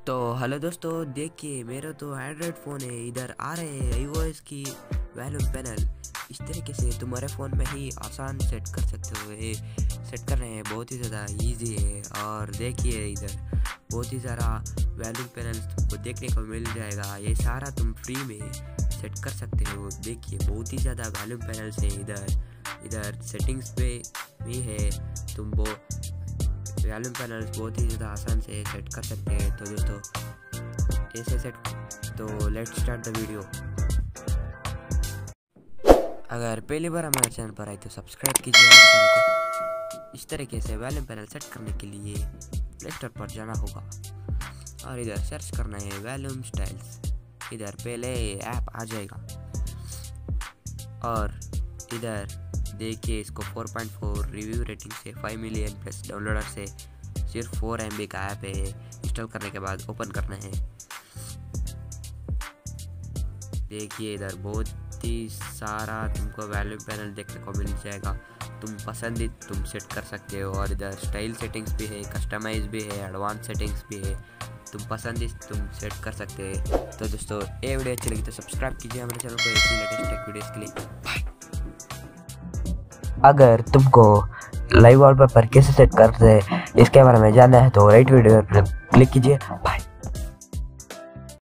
तो हेलो दोस्तों, देखिए मेरा तो एंड्रॉयड फ़ोन है। इधर आ रहे हैं iOS की वॉल्यूम पैनल। इस तरीके से तुम्हारे फ़ोन में ही आसान सेट कर सकते हो। ये सेट करना है बहुत ही ज़्यादा इजी है। और देखिए इधर बहुत ही सारा वॉल्यूम पैनल तुमको देखने को मिल जाएगा। ये सारा तुम फ्री में सेट कर सकते हो। देखिए बहुत ही ज़्यादा वॉल्यूम पैनल्स है। इधर सेटिंग्स पे भी है। तुम वो वॉल्यूम पैनल्स बहुत ही ज़्यादा आसान से सेट कर सकते हैं। तो दोस्तों ऐसे सेट, तो लेट्स स्टार्ट द वीडियो। अगर पहली बार हमारे चैनल पर आए तो सब्सक्राइब कीजिए हमारे चैनल को। इस तरीके से वॉल्यूम पैनल सेट करने के लिए प्ले स्टोर पर जाना होगा और इधर सर्च करना है वॉल्यूम स्टाइल्स। इधर पहले ऐप आ जाएगा और इधर देखिए इसको 4.4 रिव्यू रेटिंग से 5 मिलियन प्लस डाउनलोडर से सिर्फ 4 MB का ऐप है। इंस्टॉल करने के बाद ओपन करना है। देखिए इधर बहुत ही सारा तुमको वॉल्यूम पैनल देखने को मिल जाएगा। तुम पसंदीद तुम सेट कर सकते हो। और इधर स्टाइल सेटिंग्स भी है, कस्टमाइज भी है, एडवांस सेटिंग्स भी है। तुम पसंदीद तुम सेट कर सकते हैं। तो दोस्तों ये वीडियो अच्छी लगी तो सब्सक्राइब कीजिए हमारे चैनल को ऐसी लेटेस्ट टेक वीडियोस के लिए। बाय। अगर तुमको लाइव वॉलपेपर कैसे सेट करते हैं इसके बारे में जानना है तो राइट वीडियो पर क्लिक कीजिए।